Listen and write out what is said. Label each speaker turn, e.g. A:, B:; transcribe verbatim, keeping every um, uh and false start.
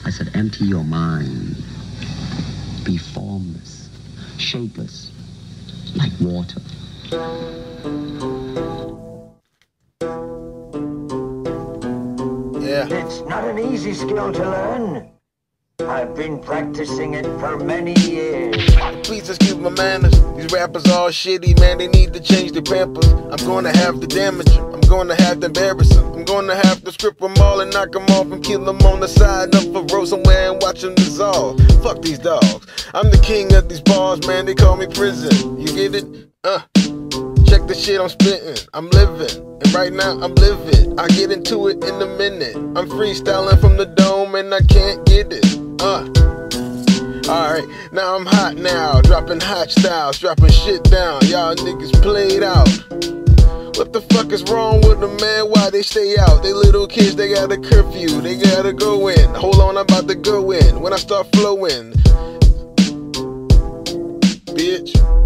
A: I said, empty your mind. Be formless, shapeless, like water.
B: Yeah.
C: It's not an easy skill to learn. I've been practicing it for many years.
B: Please excuse my manners. These rappers all shitty, man. They need to change their pampers. I'm gonna have to damage them. I'm gonna have to embarrass them. I'm gonna have to strip them all and knock them off and kill them on the side of a road somewhere and watch them dissolve. Fuck these dogs. I'm the king of these bars, man. They call me prison. You get it? Uh. Check the shit I'm spitting. I'm living. And right now I'm living. I get into it in a minute. I'm freestyling from the dome and I can't get it. Uh. Alright, now I'm hot now. Dropping hot styles, dropping shit down. Y'all niggas played out. What the fuck is wrong with them, man? Why they stay out? They little kids, they got a curfew. They gotta go in. Hold on, I'm about to go in. When I start flowing, bitch.